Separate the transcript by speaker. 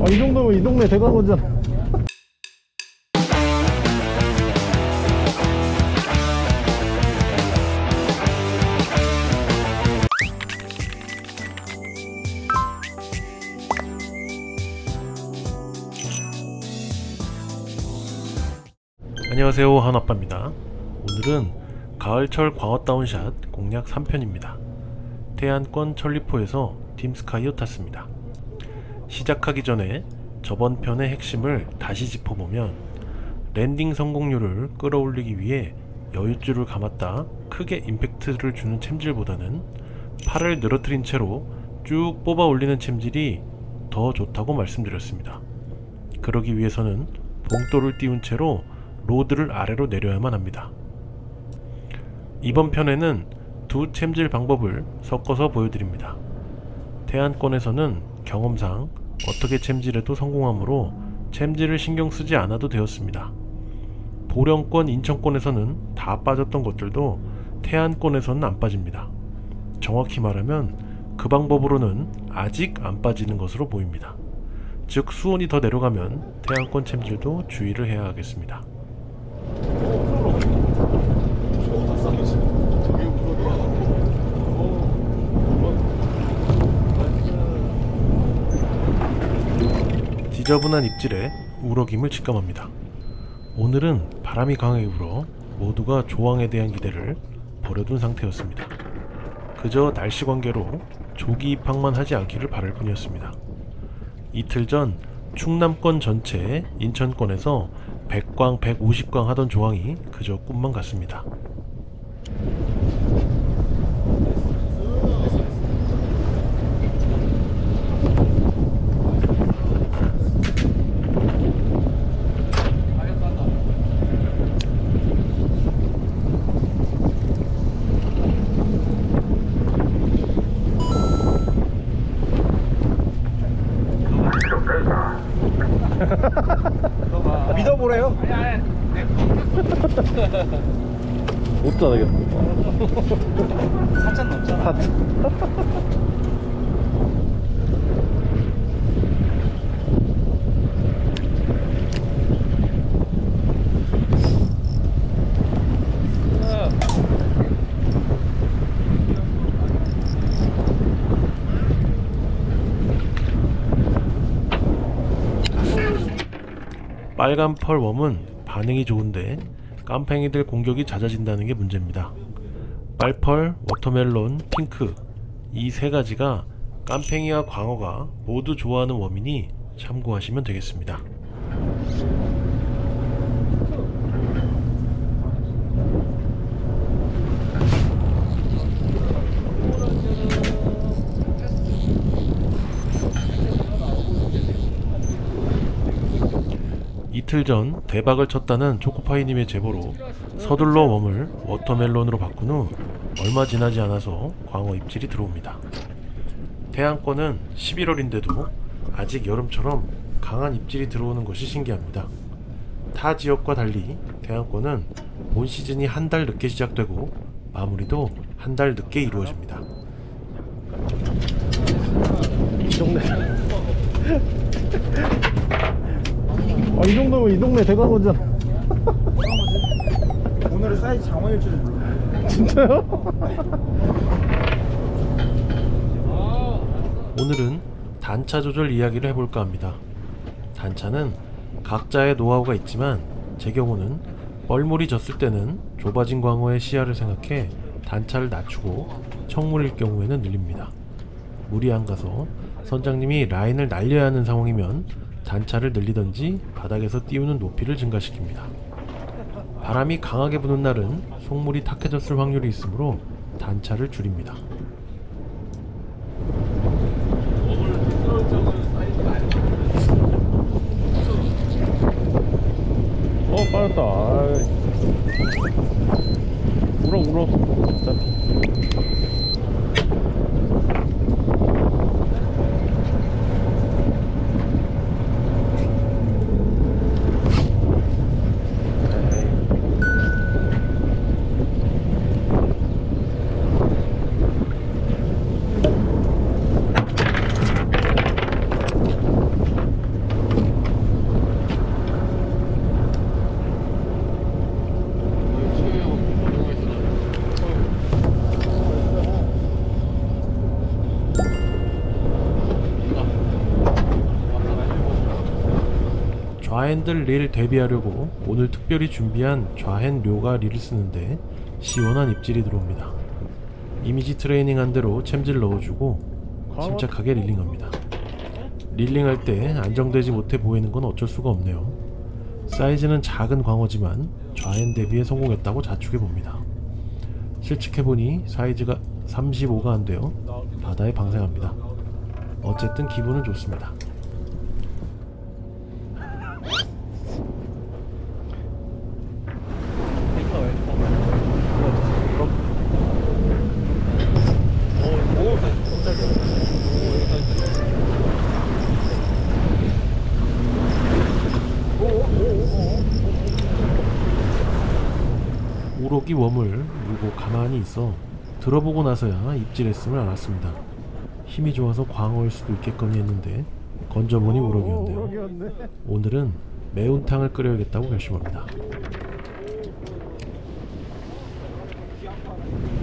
Speaker 1: 이 정도면 이 동네 대관원잖아.
Speaker 2: 안녕하세요, 한아빠입니다. 오늘은 가을철 광어 다운샷 공략 3편입니다. 태안권 천리포에서 팀스카이어 탔습니다. 시작하기 전에 저번 편의 핵심을 다시 짚어보면, 랜딩 성공률을 끌어올리기 위해 여윳줄을 감았다 크게 임팩트를 주는 챔질보다는 팔을 늘어뜨린 채로 쭉 뽑아 올리는 챔질이 더 좋다고 말씀드렸습니다. 그러기 위해서는 봉돌을 띄운 채로 로드를 아래로 내려야만 합니다. 이번 편에는 두 챔질 방법을 섞어서 보여드립니다. 태안권에서는 경험상 어떻게 챔질해도 성공하므로 챔질을 신경 쓰지 않아도 되었습니다. 보령권, 인천권에서는 다 빠졌던 것들도 태안권에서는 안 빠집니다. 정확히 말하면 그 방법으로는 아직 안 빠지는 것으로 보입니다. 즉, 수온이 더 내려가면 태안권 챔질도 주의를 해야 하겠습니다. 지저분한 입질에 우럭임을 직감합니다. 오늘은 바람이 강하게 불어 모두가 조항에 대한 기대를 버려둔 상태였습니다. 그저 날씨 관계로 조기 입항만 하지 않기를 바랄 뿐이었습니다. 이틀 전 충남권 전체에 인천권에서 100광, 150광 하던 조항이 그저 꿈만 같습니다.
Speaker 1: 믿어보래요? 못 자르겠어.
Speaker 3: 4천 넘잖아.
Speaker 2: 빨간 펄 웜은 반응이 좋은데 깜팽이들 공격이 잦아진다는 게 문제입니다. 빨펄, 워터멜론, 핑크, 이 세 가지가 깜팽이와 광어가 모두 좋아하는 웜이니 참고하시면 되겠습니다. 이틀 전 대박을 쳤다는 초코파이님의 제보로 서둘러 웜을 워터멜론으로 바꾼 후 얼마 지나지 않아서 광어 입질이 들어옵니다. 태안권은 11월인데도 아직 여름처럼 강한 입질이 들어오는 것이 신기합니다. 타 지역과 달리 태안권은 본 시즌이 한 달 늦게 시작되고 마무리도 한 달 늦게 이루어집니다.
Speaker 1: 이 동네. 이 정도면 이 동네 대관원잖아.
Speaker 3: 오늘은 사이즈 장어일 줄은 몰라.
Speaker 1: 진짜요?
Speaker 2: 오늘은 단차 조절 이야기를 해볼까 합니다. 단차는 각자의 노하우가 있지만 제 경우는 뻘물이 졌을 때는 좁아진 광어의 시야를 생각해 단차를 낮추고 청물일 경우에는 늘립니다. 물이 안 가서 선장님이 라인을 날려야 하는 상황이면 단차를 늘리던지 바닥에서 띄우는 높이를 증가시킵니다. 바람이 강하게 부는 날은 속물이 탁해졌을 확률이 있으므로 단차를 줄입니다.
Speaker 1: 빠졌다. 울어. 어차피.
Speaker 2: 좌핸들 릴 대비하려고 오늘 특별히 준비한 좌핸 료가 릴을 쓰는데 시원한 입질이 들어옵니다. 이미지 트레이닝한 대로 챔질 넣어주고 침착하게 릴링합니다. 릴링할 때 안정되지 못해 보이는 건 어쩔 수가 없네요. 사이즈는 작은 광어지만 좌핸 대비에 성공했다고 자축해봅니다. 실측해보니 사이즈가 35가 안되어 바다에 방생합니다. 어쨌든 기분은 좋습니다. 우럭이 웜을 물고 가만히 있어 들어보고 나서야 입질했음을 알았습니다. 힘이 좋아서 광어일 수도 있겠거니 했는데 건져보니 우럭이었네요.
Speaker 1: 우럭이었네.
Speaker 2: 오늘은 매운탕을 끓여야겠다고 결심합니다.